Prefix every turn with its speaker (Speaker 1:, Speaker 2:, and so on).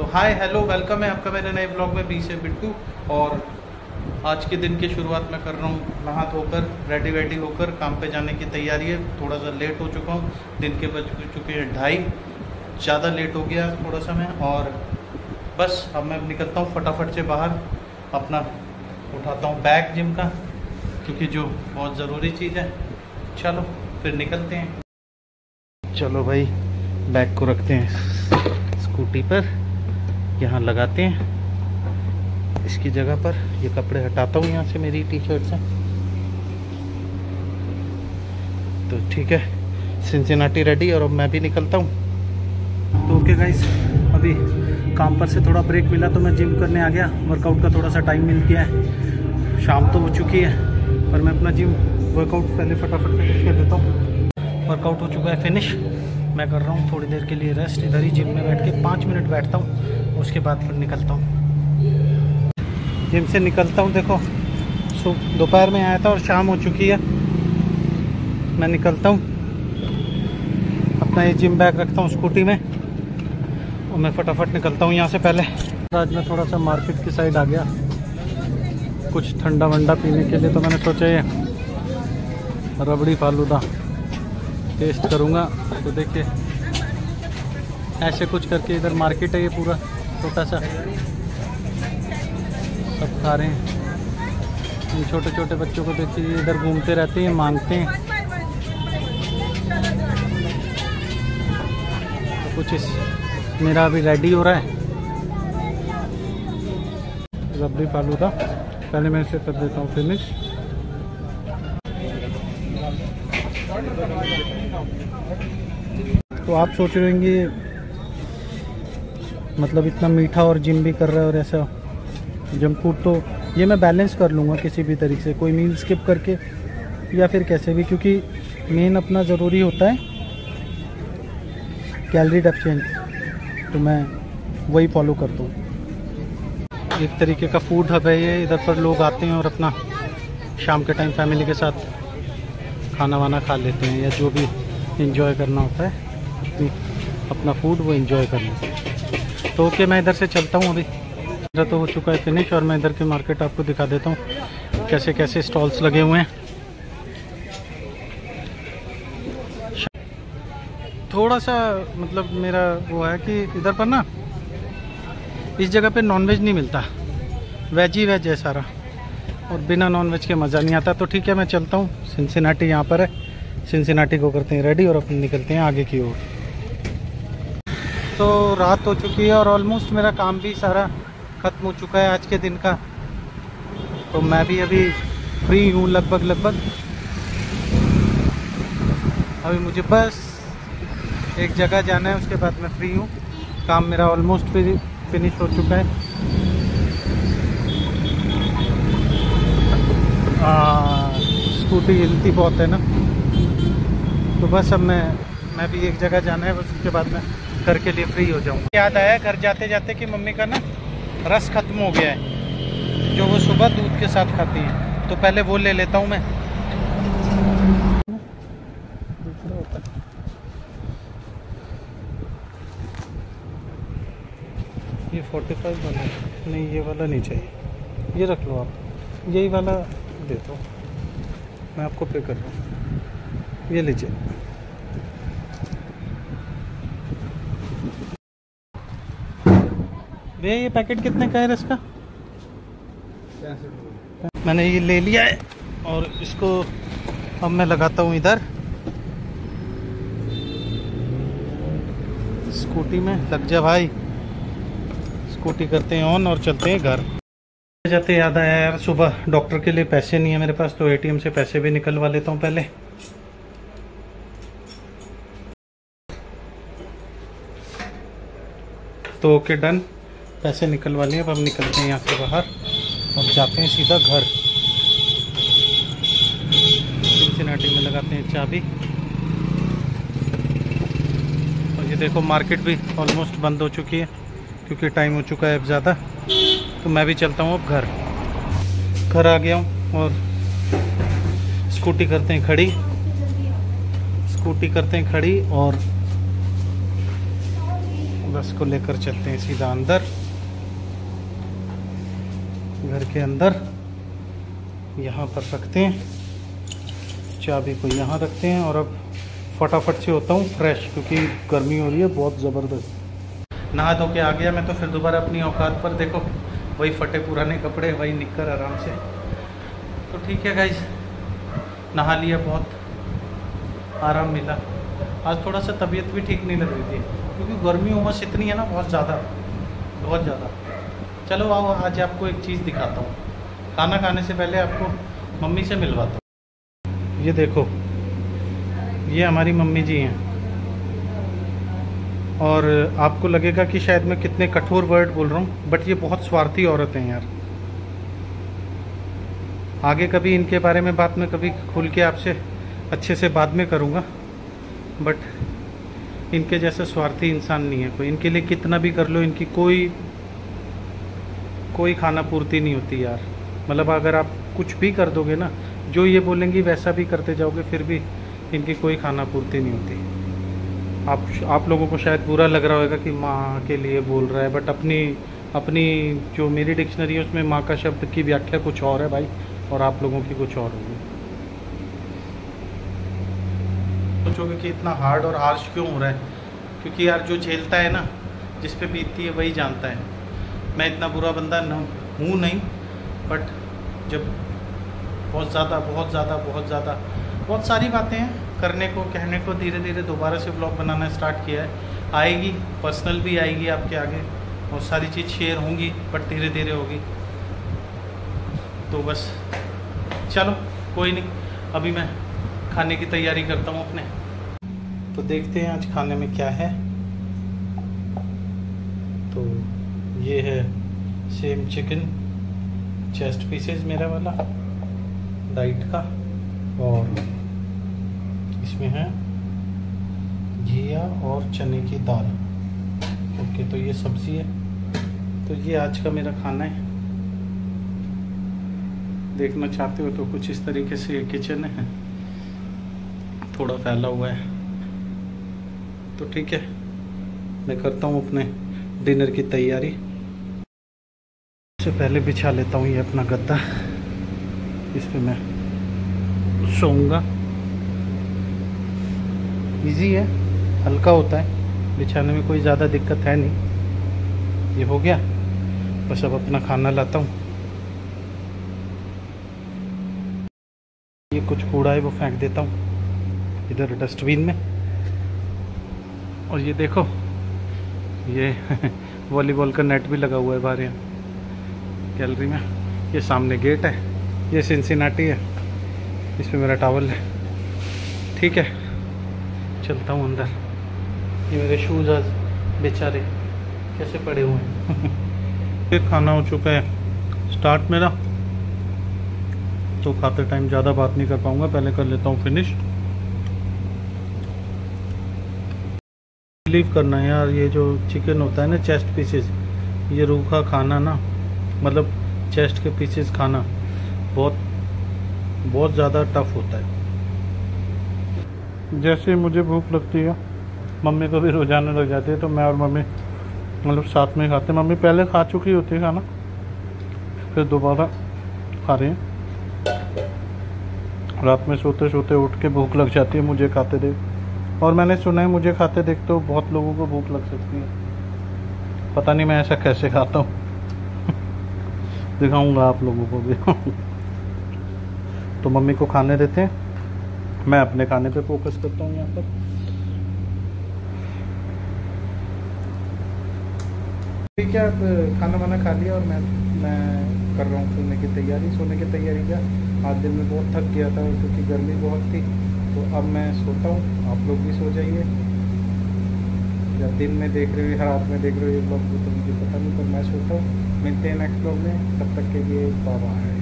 Speaker 1: Hi hello welcome है आपका मेरे नए ब्लॉग में बी से बिट्टू। और आज के दिन की शुरुआत मैं कर रहा हूँ नहा धोकर रेडी होकर काम पे जाने की तैयारी है। थोड़ा सा लेट हो चुका हूँ, दिन के बज चुके हैं 2:30, ज़्यादा लेट हो गया थोड़ा सा मैं। और बस अब मैं निकलता हूँ फटाफट से बाहर, अपना उठाता हूँ बैग जिम का, क्योंकि जो बहुत ज़रूरी चीज़ है। चलो फिर निकलते हैं। चलो भाई, बैग को रखते हैं स्कूटी पर, यहाँ लगाते हैं इसकी जगह पर। ये कपड़े हटाता हूँ यहाँ से, मेरी टी शर्ट से। तो ठीक है, सिंसिनाटी रेडी, और अब मैं भी निकलता हूँ। तो ओके गाइस, अभी काम पर से थोड़ा ब्रेक मिला तो मैं जिम करने आ गया। वर्कआउट का थोड़ा सा टाइम मिल गया है, शाम तो हो चुकी है, पर मैं अपना जिम वर्कआउट पहले फटाफट फिनिश कर देता हूँ। वर्कआउट हो चुका है फिनिश, मैं कर रहा हूँ थोड़ी देर के लिए रेस्ट। इधर ही जिम में बैठ के 5 मिनट बैठता हूँ, उसके बाद फिर निकलता हूँ। जिम से निकलता हूँ, देखो दोपहर में आया था और शाम हो चुकी है। मैं निकलता हूँ, अपना ये जिम बैग रखता हूँ स्कूटी में और मैं फटाफट निकलता हूँ यहाँ से। पहले आज मैं थोड़ा सा मार्केट की साइड आ गया कुछ ठंडा वंडा पीने के लिए, तो मैंने सोचा ये रबड़ी फालूदा टेस्ट करूँगा। तो देखिए ऐसे कुछ करके, इधर मार्केट है ये पूरा छोटा सा, सब खा रहे हैं। इन छोटे छोटे बच्चों को देखिए, इधर घूमते रहते हैं, मांगते हैं। तो कुछ मेरा अभी रेडी हो रहा है रबड़ी फालूदा। पहले मैं इसे कर देता हूँ फिनिश। तो आप सोच रहे होंगे मतलब इतना मीठा और जिम भी कर रहा है और ऐसा जंक फूड, तो ये मैं बैलेंस कर लूँगा किसी भी तरीके से, कोई मील स्किप करके या फिर कैसे भी, क्योंकि मेन अपना ज़रूरी होता है कैलोरी डेफिशिएंट, तो मैं वही फॉलो करता हूँ। एक तरीके का फूड हब है ये, इधर पर लोग आते हैं और अपना शाम के टाइम फैमिली के साथ खाना वाना खा लेते हैं, या जो भी एंजॉय करना होता है अपना फूड, वो एंजॉय करना चाहिए। तो ओके, मैं इधर से चलता हूँ। अभी इधर तो हो चुका है फिनिश, और मैं इधर की मार्केट आपको दिखा देता हूँ कैसे कैसे स्टॉल्स लगे हुए हैं। थोड़ा सा मतलब मेरा वो है कि इधर पर ना, इस जगह पे नॉनवेज नहीं मिलता, वेज ही वेज है सारा, और बिना नॉनवेज के मज़ा नहीं आता। तो ठीक है, मैं चलता हूँ। सिंसिनाटी यहाँ पर है, सिंसिनाटी को करते हैं रेडी और अपन निकलते हैं आगे की ओर। तो रात हो चुकी है और ऑलमोस्ट मेरा काम भी सारा ख़त्म हो चुका है आज के दिन का। तो मैं भी अभी फ्री हूँ लगभग। अभी मुझे बस एक जगह जाना है, उसके बाद मैं फ्री हूँ। काम मेरा ऑलमोस्ट फिनिश हो चुका है। स्कूटी हिलती बहुत है ना, तो बस अब मैं भी एक जगह जाना है, बस उसके बाद मैं घर के लिए फ्री हो जाऊँ। याद आया घर जाते जाते कि मम्मी का ना रस ख़त्म हो गया है, जो वो सुबह दूध के साथ खाती है, तो पहले वो ले लेता हूँ मैं। ये 45 वाला नहीं, ये वाला नहीं चाहिए, ये रख लो आप, यही वाला दे दो, मैं आपको पे कर रहा हूँ, ये लीजिए। भैया ये पैकेट कितने का है इसका? मैंने ये ले लिया है और इसको अब मैं लगाता हूँ इधर स्कूटी में। लग जा भाई, स्कूटी करते हैं ऑन और चलते हैं घर। जाते याद आया यार, सुबह डॉक्टर के लिए पैसे नहीं है मेरे पास, तो एटीएम से पैसे भी निकलवा लेता हूँ पहले। तो ओके डन, पैसे निकलवा लिए। अब हम निकलते हैं यहाँ से बाहर और जाते हैं सीधा घर। सिंसिनाटी में लगाते हैं चाबी। और ये देखो मार्केट भी ऑलमोस्ट बंद हो चुकी है, क्योंकि टाइम हो चुका है अब ज़्यादा। तो मैं भी चलता हूँ अब घर आ गया हूँ और स्कूटी करते हैं खड़ी और बस को लेकर चलते हैं सीधा अंदर, घर के अंदर। यहाँ पर रखते हैं चाबी को, यहाँ रखते हैं और अब फटाफट से होता हूँ फ्रेश, क्योंकि गर्मी हो रही है बहुत ज़बरदस्त। नहा धो के आ गया मैं तो फिर दोबारा अपनी औकात पर। देखो वही फटे पुराने कपड़े, वही निककर आराम से। तो ठीक है गाइस, नहा लिया, बहुत आराम मिला। आज थोड़ा सा तबीयत भी ठीक नहीं लग रही थी, क्योंकि गर्मी उमस इतनी है ना, बहुत ज़्यादा बहुत ज़्यादा। चलो आओ आज आपको एक चीज़ दिखाता हूँ। खाना खाने से पहले आपको मम्मी से मिलवाता हूँ। ये देखो, ये हमारी मम्मी जी हैं। और आपको लगेगा कि शायद मैं कितने कठोर वर्ड बोल रहा हूँ, बट ये बहुत स्वार्थी औरत हैं यार। आगे कभी इनके बारे में बात मैं कभी खुल के आपसे अच्छे से बाद में करूँगा, बट इनके जैसे स्वार्थी इंसान नहीं है कोई। इनके लिए कितना भी कर लो, इनकी कोई खाना पूर्ति नहीं होती यार। मतलब अगर आप कुछ भी कर दोगे ना, जो ये बोलेंगी वैसा भी करते जाओगे, फिर भी इनकी कोई खाना पूर्ति नहीं होती। आप लोगों को शायद बुरा लग रहा होगा कि माँ के लिए बोल रहा है, बट अपनी जो मेरी डिक्शनरी है उसमें माँ का शब्द की व्याख्या कुछ और है भाई, और आप लोगों की कुछ और होगी। सोचोगे कि इतना हार्ड और हार्श क्यों हो रहा है, क्योंकि यार जो झेलता है ना, जिस पे बीतती है वही जानता है। मैं इतना बुरा बंदा हूँ नहीं, बट जब बहुत ज़्यादा बहुत सारी बातें हैं करने को, कहने को। धीरे धीरे दोबारा से ब्लॉग बनाना स्टार्ट किया है। आएगी, पर्सनल भी आएगी आपके आगे, बहुत सारी चीज़ शेयर होंगी, बट धीरे धीरे होगी। तो बस चलो कोई नहीं, अभी मैं खाने की तैयारी करता हूँ अपने। तो देखते हैं आज खाने में क्या है। तो ये है सेम चिकन, चेस्ट पीसेस मेरा वाला डाइट का, और इसमें है घिया और चने की दाल। ओके, तो ये सब्ज़ी है। तो ये आज का मेरा खाना है। देखना चाहते हो तो कुछ इस तरीके से ये किचन है, थोड़ा फैला हुआ है। तो ठीक है, मैं करता हूँ अपने डिनर की तैयारी। उससे पहले बिछा लेता हूँ ये अपना गद्दा, इस पे मैं सोऊंगा। इजी है, हल्का होता है, बिछाने में कोई ज़्यादा दिक्कत है नहीं। ये हो गया, बस अब अपना खाना लाता हूँ। ये कुछ कूड़ा है वो फेंक देता हूँ इधर डस्टबिन में। और ये देखो, ये वॉलीबॉल का नेट भी लगा हुआ है बाहर यहाँ गैलरी में। ये सामने गेट है, ये सिंसिनाटी है, इस पे मेरा टॉवल है। ठीक है, चलता हूँ अंदर। ये मेरे शूज़ आज बेचारे कैसे पड़े हुए हैं। ये खाना हो चुका है स्टार्ट मेरा, तो खाते टाइम ज़्यादा बात नहीं कर पाऊँगा, पहले कर लेता हूँ फिनिश। बिलीव करना है यार, ये जो चिकन होता है ना, चेस्ट पीसेस, ये रूखा खाना ना, मतलब चेस्ट के पीसेस खाना बहुत ज़्यादा टफ होता है। जैसे मुझे भूख लगती है, मम्मी को भी रोजाना लग जाती है, तो मैं और मम्मी मतलब साथ में खाते हैं। मम्मी पहले खा चुकी होती है खाना, फिर दोबारा खा रहे हैं। रात में सोते सोते उठ के भूख लग जाती है मुझे खाते देख। और मैंने सुना है मुझे खाते देख तो बहुत लोगों को भूख लग सकती है। पता नहीं मैं ऐसा कैसे खाता हूँ। दिखाऊंगा आप लोगों को भी। तो मम्मी को खाने देते हैं, मैं अपने खाने पे फोकस करता हूँ यहाँ पर। ठीक है, अब खाना वाना खा लिया और मैं कर रहा हूँ सोने की तैयारी। सोने की तैयारी क्या, आज दिन में बहुत थक गया था क्योंकि गर्मी बहुत थी। तो अब मैं सोता हूँ, आप लोग भी सो जाइए। या दिन में देख रहे हो या रात में देख रहे हो ये ब्लॉग, तो मुझे पता नहीं, पर मैं सोता हूँ। मिलते हैं नेक्स्ट ब्लॉग में, तब तक के लिए बाय बाय।